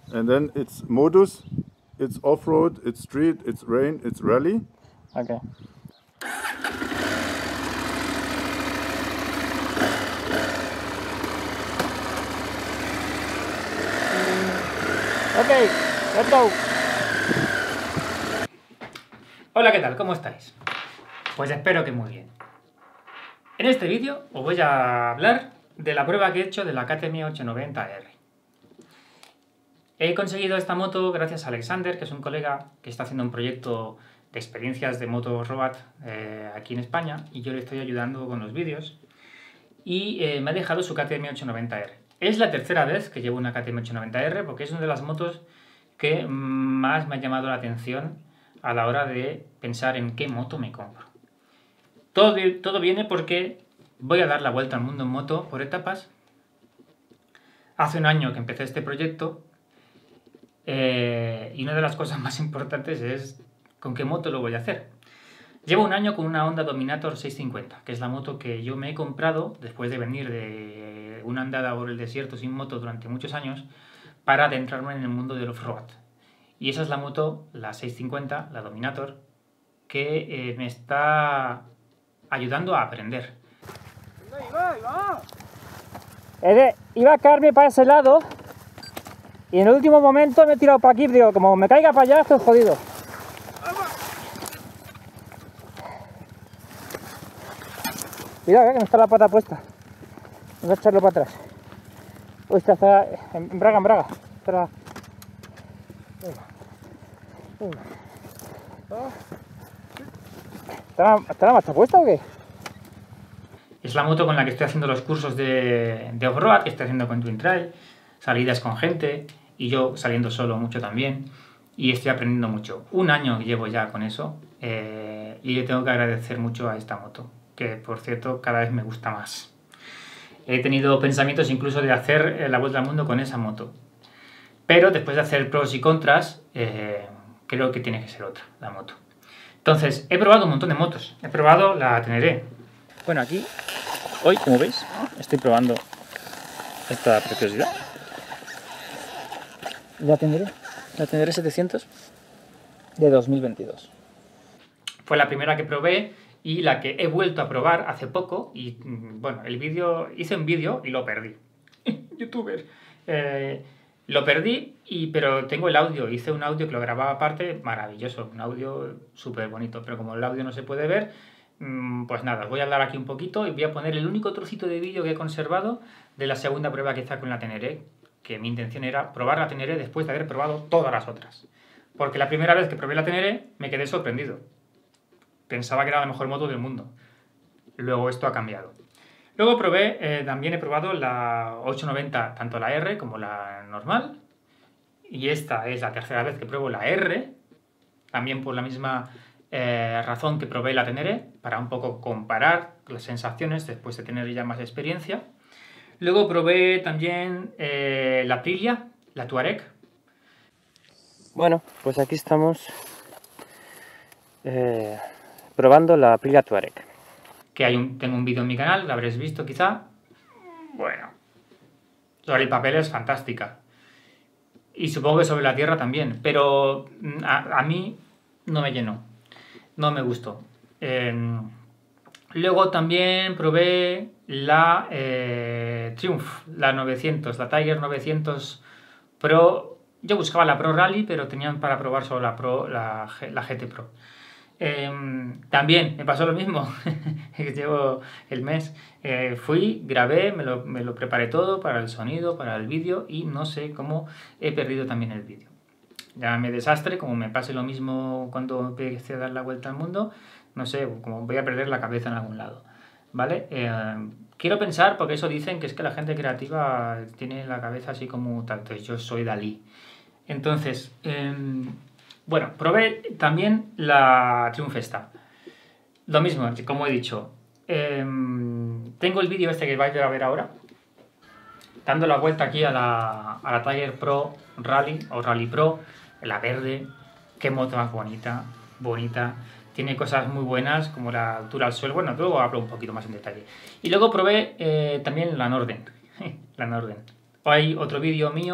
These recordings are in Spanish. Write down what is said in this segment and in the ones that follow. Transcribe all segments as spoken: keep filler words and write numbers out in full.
and then it's modus, it's off-road, it's street, it's rain, it's rally. Okay. Ok, let's go. Hola, ¿qué tal? ¿Cómo estáis? Pues espero que muy bien. En este vídeo os voy a hablar de la prueba que he hecho de la K T M ochocientos noventa R. He conseguido esta moto gracias a Alexander, que es un colega que está haciendo un proyecto de experiencias de moto robot eh, aquí en España, y yo le estoy ayudando con los vídeos, y eh, me ha dejado su K T M ochocientos noventa R. Es la tercera vez que llevo una K T M ochocientos noventa R porque es una de las motos que más me ha llamado la atención a la hora de pensar en qué moto me compro. Todo, todo viene porque voy a dar la vuelta al mundo en moto por etapas. Hace un año que empecé este proyecto eh, y una de las cosas más importantes es con qué moto lo voy a hacer. Llevo un año con una Honda Dominator seiscientos cincuenta, que es la moto que yo me he comprado después de venir de una andada por el desierto sin moto durante muchos años para adentrarme en el mundo del off-road. Y esa es la moto, la seiscientos cincuenta, la Dominator, que eh, me está ayudando a aprender. Iba, iba. Eh, iba a caerme para ese lado y en el último momento me he tirado para aquí. Digo, como me caiga para allá, estoy jodido. Cuidado, eh, que no está la pata puesta. Voy a echarlo para atrás. Uy, está, está en braga, en braga. Está, ¿Está, ¿Está la marcha puesta o qué? Es la moto con la que estoy haciendo los cursos de, de off-road, que estoy haciendo con Twin Trail, salidas con gente, y yo saliendo solo mucho también, y estoy aprendiendo mucho. Un año llevo ya con eso, eh, y le tengo que agradecer mucho a esta moto, que por cierto cada vez me gusta más. He tenido pensamientos incluso de hacer la vuelta al mundo con esa moto, pero después de hacer pros y contras, eh, creo que tiene que ser otra, la moto. Entonces, he probado un montón de motos. He probado la Teneré. Bueno, aquí, hoy, como veis, estoy probando esta preciosidad. La Teneré, la Teneré setecientos de dos mil veintidós. Fue la primera que probé y la que he vuelto a probar hace poco. Y, bueno, el vídeo, hice un vídeo y lo perdí. Youtuber. Eh... Lo perdí, y, pero tengo el audio. Hice un audio que lo grababa aparte, maravilloso, un audio súper bonito. Pero como el audio no se puede ver, pues nada, os voy a hablar aquí un poquito y voy a poner el único trocito de vídeo que he conservado de la segunda prueba que hice con la Teneré, que mi intención era probar la Teneré después de haber probado todas las otras. Porque la primera vez que probé la Teneré me quedé sorprendido. Pensaba que era la mejor moto del mundo. Luego esto ha cambiado. Luego probé, eh, también he probado la ochocientos noventa, tanto la R como la normal. Y esta es la tercera vez que pruebo la R, también por la misma eh, razón que probé la Teneré, para un poco comparar las sensaciones después de tener ya más experiencia. Luego probé también eh, la Aprilia, la Touareg. Bueno, pues aquí estamos eh, probando la Aprilia Touareg. Que hay un, tengo un vídeo en mi canal, lo habréis visto quizá. Bueno, sobre el papel es fantástica. Y supongo que sobre la tierra también. Pero a, a mí no me llenó. No me gustó. Eh, luego también probé la eh, Triumph, la novecientos, la Tiger novecientos Pro. Yo buscaba la Pro Rally, pero tenían para probar solo la, Pro, la, la G T Pro. Eh, también me pasó lo mismo. Llevo el mes, eh, fui, grabé, me lo, me lo preparé todo para el sonido, para el vídeo, y no sé cómo he perdido también el vídeo. Ya me desastre, como me pase lo mismo cuando empecé a dar la vuelta al mundo, no sé, como voy a perder la cabeza en algún lado, ¿vale? Eh, quiero pensar, porque eso dicen, que es que la gente creativa tiene la cabeza así como tanto. Yo soy Dalí. Entonces, eh, bueno, probé también la Triumph esta. Lo mismo, como he dicho. Eh, tengo el vídeo este que vais a ver ahora, dando la vuelta aquí a la, a la Tiger Pro Rally o Rally Pro, la verde. Qué moto más bonita, bonita. Tiene cosas muy buenas como la altura al suelo. Bueno, luego hablo un poquito más en detalle. Y luego probé eh, también la Norden. la Norden. Hay otro vídeo mío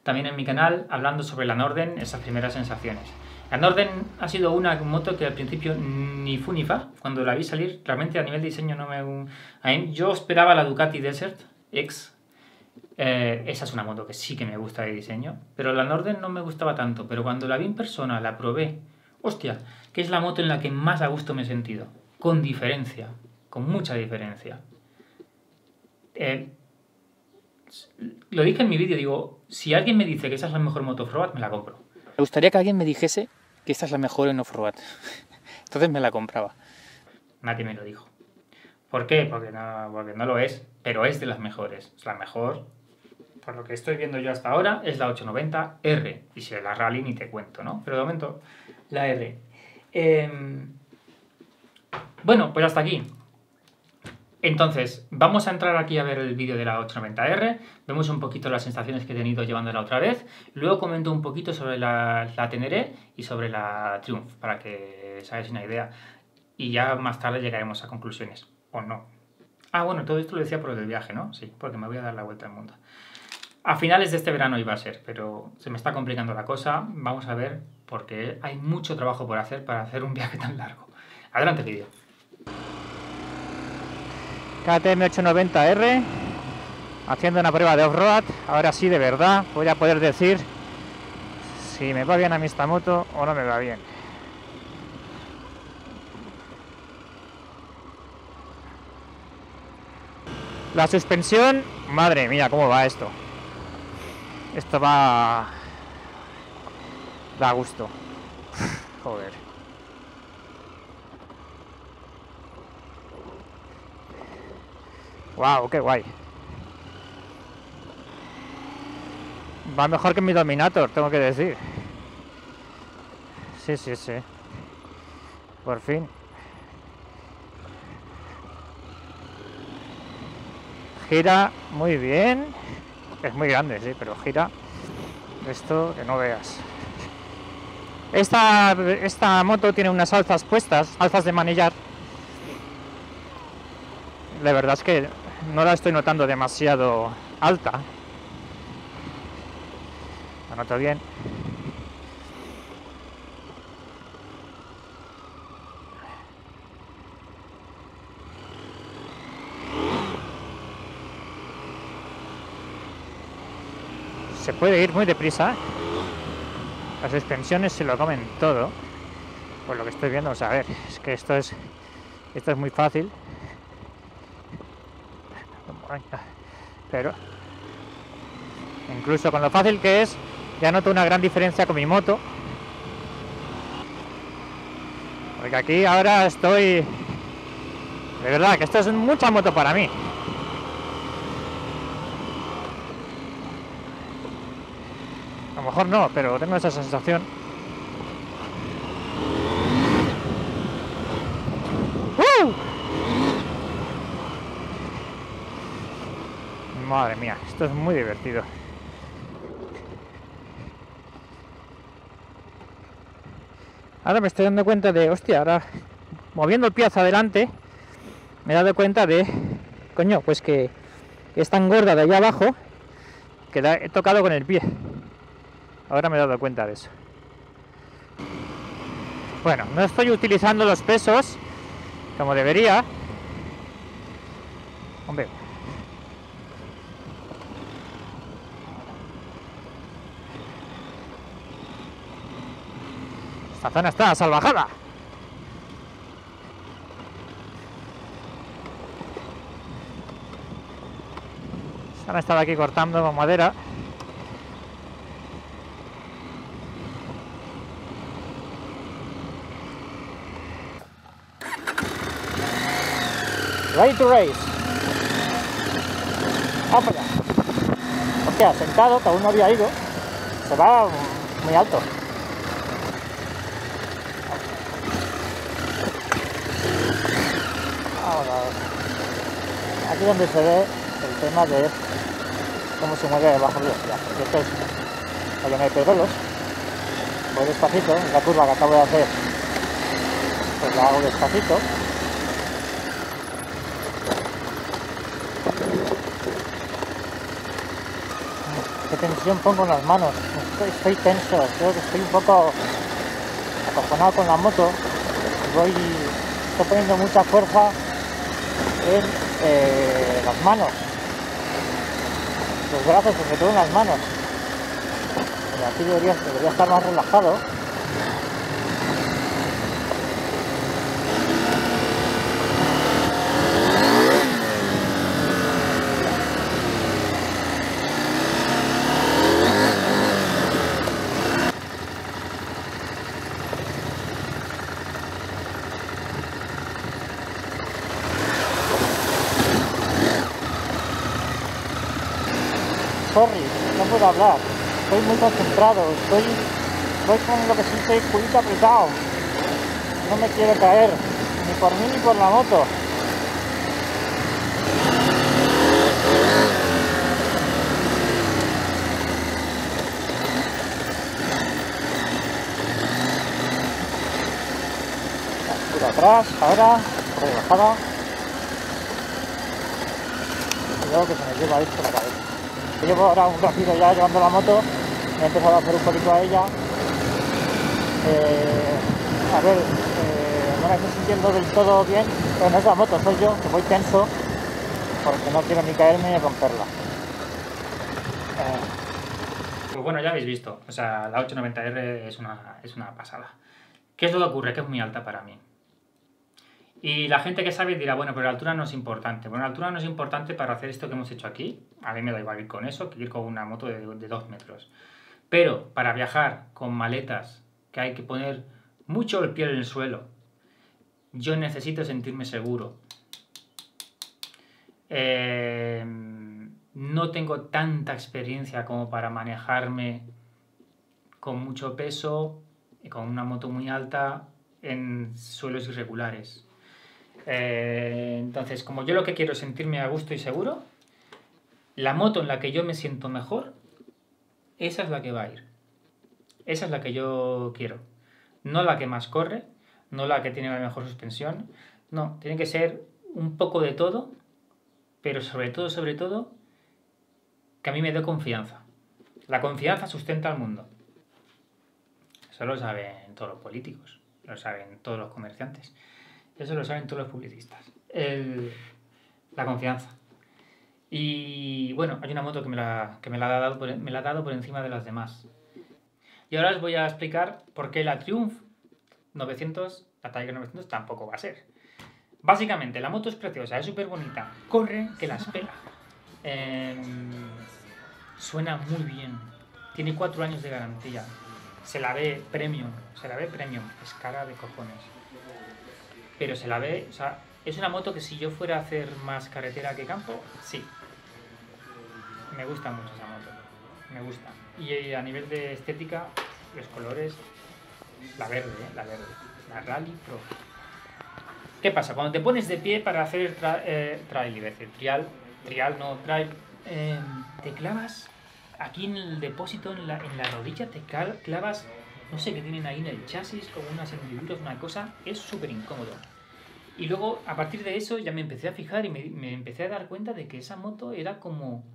también en mi canal hablando sobre la Norden, esas primeras sensaciones. La Norden ha sido una moto que al principio ni fu ni fa, cuando la vi salir, realmente a nivel de diseño no me... A mí, yo esperaba la Ducati Desert X, eh, esa es una moto que sí que me gusta de diseño, pero la Norden no me gustaba tanto, pero cuando la vi en persona, la probé, hostia, que es la moto en la que más a gusto me he sentido, con diferencia, con mucha diferencia. Eh, lo dije en mi vídeo, digo, si alguien me dice que esa es la mejor moto off-road, me la compro. Me gustaría que alguien me dijese que esta es la mejor en off-road. Entonces me la compraba. Nadie me lo dijo. ¿Por qué? Porque no, porque no lo es, pero es de las mejores. Es la mejor, por lo que estoy viendo yo hasta ahora, es la ochocientos noventa R. Y si es la Rally ni te cuento, ¿no? Pero de momento, la R. Eh, bueno, pues hasta aquí. Entonces, vamos a entrar aquí a ver el vídeo de la ochocientos noventa R, vemos un poquito las sensaciones que he tenido llevándola otra vez, luego comento un poquito sobre la, la Teneré y sobre la Triumph, para que os hagáis una idea, y ya más tarde llegaremos a conclusiones, o no. Ah, bueno, todo esto lo decía por el viaje, ¿no? Sí, porque me voy a dar la vuelta al mundo. A finales de este verano iba a ser, pero se me está complicando la cosa, vamos a ver, porque hay mucho trabajo por hacer para hacer un viaje tan largo. Adelante el vídeo. K T M ochocientos noventa R, haciendo una prueba de off-road. Ahora sí, de verdad, voy a poder decir si me va bien a mí esta moto o no me va bien. La suspensión, madre mía, cómo va esto. Esto va... da gusto. Joder. Wow, qué guay. Va mejor que mi Dominator, tengo que decir. Sí, sí, sí. Por fin. Gira muy bien. Es muy grande, sí, pero gira esto que no veas. Esta, esta moto tiene unas alzas puestas, alzas de manillar. La verdad es que no la estoy notando demasiado alta. La noto bien. Se puede ir muy deprisa. Las suspensiones se lo comen todo. Por lo que estoy viendo, o sea, a ver, es que esto es esto es muy fácil. Pero incluso con lo fácil que es, ya noto una gran diferencia con mi moto. Porque aquí ahora estoy... De verdad, que esto es mucha moto para mí. A lo mejor no, pero tengo esa sensación. ¡Uh! Madre mía, esto es muy divertido. Ahora me estoy dando cuenta de, hostia, ahora moviendo el pie hacia adelante, me he dado cuenta de, coño, pues que es tan gorda de allá abajo que la he tocado con el pie. Ahora me he dado cuenta de eso. Bueno, no estoy utilizando los pesos como debería. Hombre. Esta zona está salvajada. Se han estado aquí cortando con madera. Ready to race. Vamos para allá. Hostia, sentado, que aún no había ido. Se va muy alto. Ahora, aquí donde se ve el tema de cómo se mueve bajo velocidad. Esto es para que no hay pegolos. Voy despacito, la curva que acabo de hacer, pues la hago despacito. tensión pongo en las manos. Estoy, estoy tenso, creo que estoy un poco acojonado con la moto. Voy, estoy poniendo mucha fuerza en eh, las manos, los brazos, sobre todo en las manos. Pero aquí debería, debería estar más relajado. Sorry, no puedo hablar, estoy muy concentrado, estoy, estoy con lo que siento el culito apretado, no me quiero caer, ni por mí ni por la moto. Por atrás, ahora, por de bajada, cuidado que se me lleva esto la cabeza. Llevo ahora un ratito ya llevando la moto, me he empezado a hacer un poquito a ella. Eh, a ver, eh, no me estoy sintiendo del todo bien, pero no es la moto, soy yo, que voy tenso, porque no quiero ni caerme ni romperla. Eh. Pues bueno, ya habéis visto, o sea, la ochocientos noventa R es una, es una pasada. ¿Qué es lo que ocurre? Que es muy alta para mí. Y la gente que sabe dirá, bueno, pero la altura no es importante. Bueno, la altura no es importante para hacer esto que hemos hecho aquí. A mí me da igual ir con eso que ir con una moto de, de dos metros. Pero para viajar con maletas, que hay que poner mucho el pie en el suelo, yo necesito sentirme seguro. Eh, no tengo tanta experiencia como para manejarme con mucho peso y con una moto muy alta en suelos irregulares. Eh, entonces, como yo lo que quiero es sentirme a gusto y seguro, la moto en la que yo me siento mejor, esa es la que va a ir. Esa es la que yo quiero. No la que más corre, no la que tiene la mejor suspensión. No, tiene que ser un poco de todo, pero sobre todo, sobre todo, que a mí me dé confianza. La confianza sustenta al mundo. Eso lo saben todos los políticos, lo saben todos los comerciantes. Eso lo saben todos los publicistas. El, la confianza. Y bueno, hay una moto que me la, que me la, ha dado por, me la ha dado por encima de las demás. Y ahora os voy a explicar por qué la Triumph novecientos, la Tiger novecientos tampoco va a ser. Básicamente, la moto es preciosa, es súper bonita, corre que la espera. Eh, suena muy bien, tiene cuatro años de garantía, se la ve premium, se la ve premium, es cara de cojones. Pero se la ve, o sea, es una moto que si yo fuera a hacer más carretera que campo, sí. Me gusta mucho esa moto, me gusta. Y a nivel de estética, los colores, la verde, ¿eh? la verde, la Rally Pro. ¿Qué pasa? Cuando te pones de pie para hacer tra eh, trail, iba a decir, trial, trial no, trail, eh, te clavas aquí en el depósito, en la, en la rodilla, te clavas, no sé qué tienen ahí en el chasis, como unas hendiduras, una cosa, es súper incómodo. Y luego, a partir de eso, ya me empecé a fijar y me, me empecé a dar cuenta de que esa moto era como...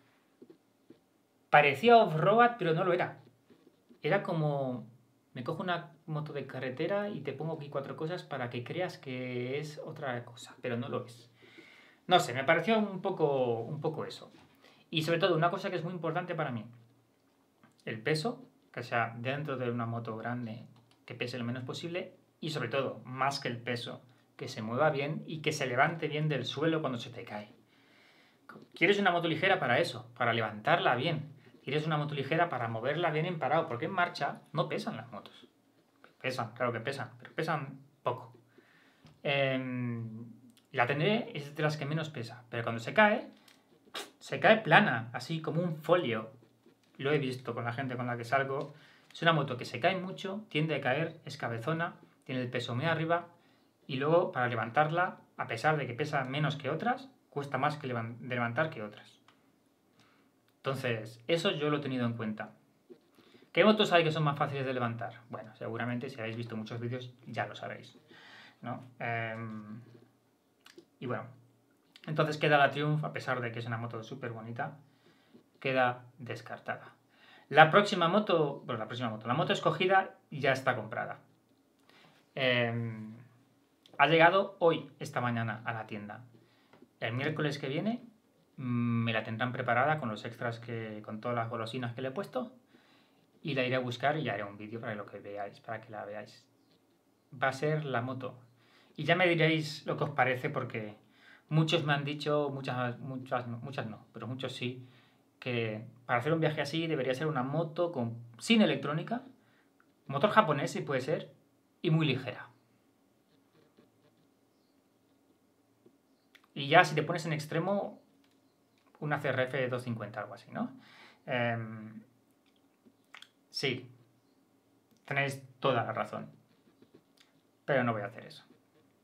parecía off-road, pero no lo era. Era como... me cojo una moto de carretera y te pongo aquí cuatro cosas para que creas que es otra cosa, pero no lo es. No sé, me pareció un poco, un poco eso. Y sobre todo, una cosa que es muy importante para mí. El peso, que sea dentro de una moto grande, que pese lo menos posible. Y sobre todo, más que el peso, que se mueva bien y que se levante bien del suelo cuando se te cae. ¿Quieres una moto ligera para eso? Para levantarla bien. ¿Quieres una moto ligera para moverla bien en parado? Porque en marcha no pesan las motos. Pesan, claro que pesan, pero pesan poco. Eh, la tendré, es de las que menos pesa. Pero cuando se cae, se cae plana, así como un folio. Lo he visto con la gente con la que salgo. Es una moto que se cae mucho, tiende a caer, es cabezona, tiene el peso muy arriba. Y luego, para levantarla, a pesar de que pesa menos que otras, cuesta más que de levantar que otras. Entonces, eso yo lo he tenido en cuenta. ¿Qué motos hay que son más fáciles de levantar? Bueno, seguramente si habéis visto muchos vídeos ya lo sabéis, ¿no? Eh, y bueno, entonces queda la Triumph, a pesar de que es una moto súper bonita, queda descartada. La próxima moto, bueno, la próxima moto, la moto escogida ya está comprada. Eh, ha llegado hoy, esta mañana, a la tienda. El miércoles que viene me la tendrán preparada con los extras, que, con todas las golosinas que le he puesto, y la iré a buscar y haré un vídeo para lo que veáis, para que la veáis. Va a ser la moto. Y ya me diréis lo que os parece, porque muchos me han dicho, muchas, muchas, no, muchas no, pero muchos sí, que para hacer un viaje así debería ser una moto con, sin electrónica, motor japonés si puede ser, y muy ligera. Y ya si te pones en extremo, una C R F doscientos cincuenta, algo así, ¿no? Eh, sí, tenéis toda la razón, pero no voy a hacer eso.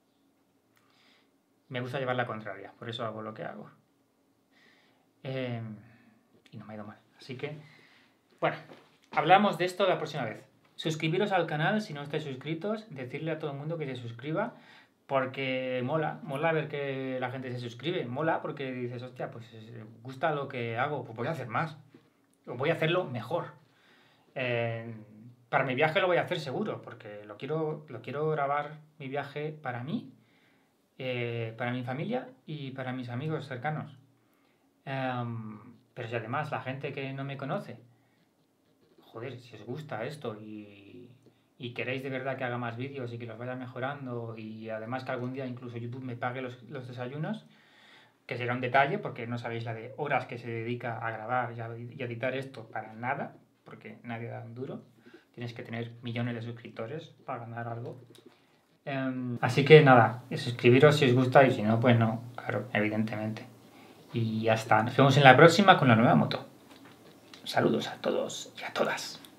Me gusta llevar la contraria, por eso hago lo que hago. Eh, y no me ha ido mal. Así que, bueno, hablamos de esto la próxima vez. Suscribiros al canal si no estáis suscritos, decirle a todo el mundo que se suscriba, porque mola, mola ver que la gente se suscribe, mola porque dices, hostia, pues gusta lo que hago, pues voy a hacer más, voy a hacerlo mejor. Eh, para mi viaje lo voy a hacer seguro, porque lo quiero, lo quiero grabar mi viaje para mí, eh, para mi familia y para mis amigos cercanos. Um, pero si además la gente que no me conoce, joder, si os gusta esto y, y queréis de verdad que haga más vídeos y que los vaya mejorando, y además que algún día incluso YouTube me pague los, los desayunos, que será un detalle porque no sabéis la de horas que se dedica a grabar y a, y a editar esto para nada, porque nadie da un duro. Tienes que tener millones de suscriptores para ganar algo. Um, así que nada, suscribiros si os gusta, y si no, pues no, claro, evidentemente. Y ya está, nos vemos en la próxima con la nueva moto. Saludos a todos y a todas.